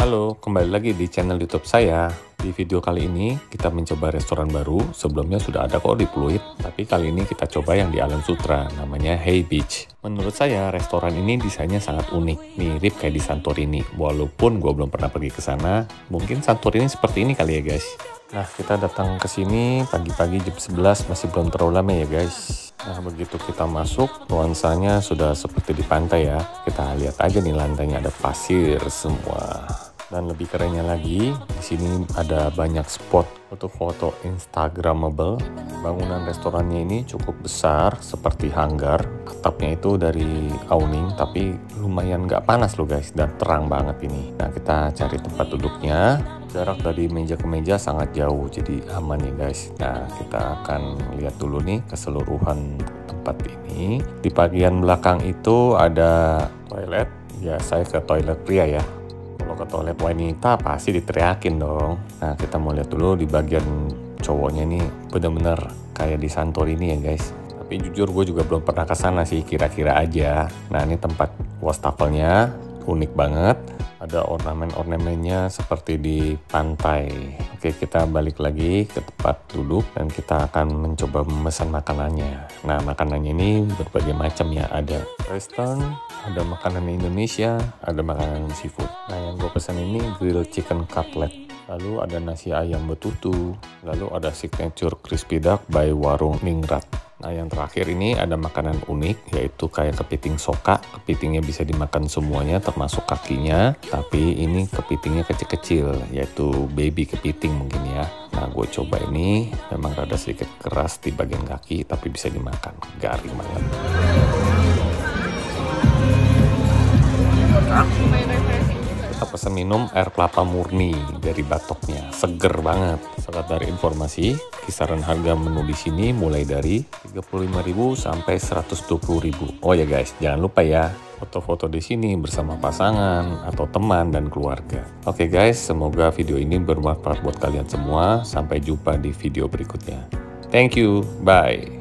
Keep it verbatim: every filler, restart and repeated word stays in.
Halo, kembali lagi di channel YouTube saya. Di video kali ini kita mencoba restoran baru. Sebelumnya sudah ada kok di Pluit, tapi kali ini kita coba yang di Alam Sutera, namanya Hey Beach. Menurut saya restoran ini desainnya sangat unik, mirip kayak di Santorini. Walaupun gue belum pernah pergi ke sana, mungkin Santorini seperti ini kali ya guys. Nah, kita datang ke sini pagi-pagi jam sebelas, masih belum terlalu lama ya guys. Nah, begitu kita masuk, nuansanya sudah seperti di pantai ya. Kita lihat aja nih, lantainya ada pasir semua. Dan lebih kerennya lagi, di sini ada banyak spot untuk foto instagramable. Bangunan restorannya ini cukup besar, seperti hanggar. Atapnya itu dari awning, tapi lumayan nggak panas loh guys, dan terang banget ini. Nah, kita cari tempat duduknya. Jarak dari meja ke meja sangat jauh, jadi aman ya guys. Nah, kita akan lihat dulu nih keseluruhan tempat ini. Di bagian belakang itu ada toilet. Ya, saya ke toilet pria ya. Kalau ke toilet wanita pasti diteriakin dong. Nah, kita mau lihat dulu di bagian cowoknya nih, bener-bener kayak di Santorini ya guys. Tapi jujur gue juga belum pernah ke sana sih, kira-kira aja. Nah, ini tempat wastafelnya unik banget. Ada ornamen-ornamennya seperti di pantai. Oke, kita balik lagi ke tempat duduk dan kita akan mencoba memesan makanannya. Nah, makanannya ini berbagai macam ya. Ada western, ada makanan Indonesia, ada makanan seafood. Nah, yang gue pesan ini grilled chicken cutlet. Lalu ada nasi ayam betutu. Lalu ada signature crispy duck by Warung Ningrat. Nah, yang terakhir ini ada makanan unik, yaitu kayak kepiting soka. Kepitingnya bisa dimakan semuanya, termasuk kakinya. Tapi ini kepitingnya kecil-kecil, yaitu baby kepiting mungkin ya. Nah, gue coba ini, memang rada sedikit keras di bagian kaki, tapi bisa dimakan. Garing banget. Kita pesan minum air kelapa murni dari batoknya, seger banget. Sekadar informasi, kisaran harga menu di sini mulai dari tiga puluh lima ribu sampai seratus dua puluh ribu. Oh ya guys, jangan lupa ya, foto-foto di sini bersama pasangan atau teman dan keluarga. Oke guys, semoga video ini bermanfaat buat kalian semua. Sampai jumpa di video berikutnya. Thank you, bye.